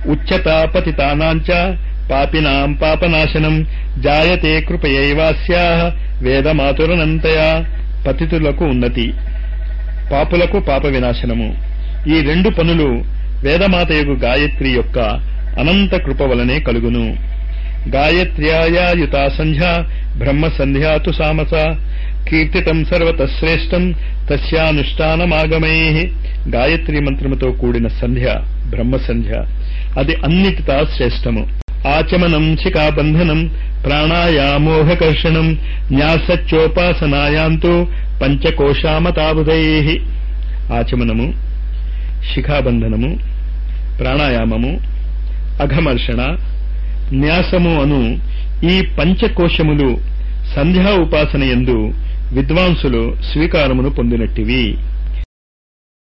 ఉచ్యతా పతితానాంచ పాపినాం పాపనాశనం జాయతే కృపయైవాస్యాః వేదమాతురనంతయా. పతితులకు ఉన్నతి, పాపులకు పాప వినాశనము, ఈ రెండు పనులు వేదమాతయగు గాయత్రి యొక్క అనంత కృప వలనే కలుగును. గాయత్ర్యాయుతా సంధ్యా బ్రహ్మ సంధ్యాతు సామస కీర్తితం సర్వతశ్రేష్టం తస్యానుష్ఠానమాగమైః. గాయత్రి మంత్రముతో కూడిన సంధ్య బ్రహ్మ సంధ్య, అది అన్నిటితా శ్రేష్టము. ఆచమనం శిఖాబంధనం ప్రాణాయామోహకర్షణం న్యాసచ్చోపాసనాయాంతు పంచకోశామతాబుధైః. ఆచమనము, శిఖాబంధనము, ప్రాణాయామము, అఘమర్షణ, న్యాసము అను ఈ పంచకోశములు సంధ్యా ఉపాసన యందు విద్వాంసులు స్వీకారమును పొందినట్టివి.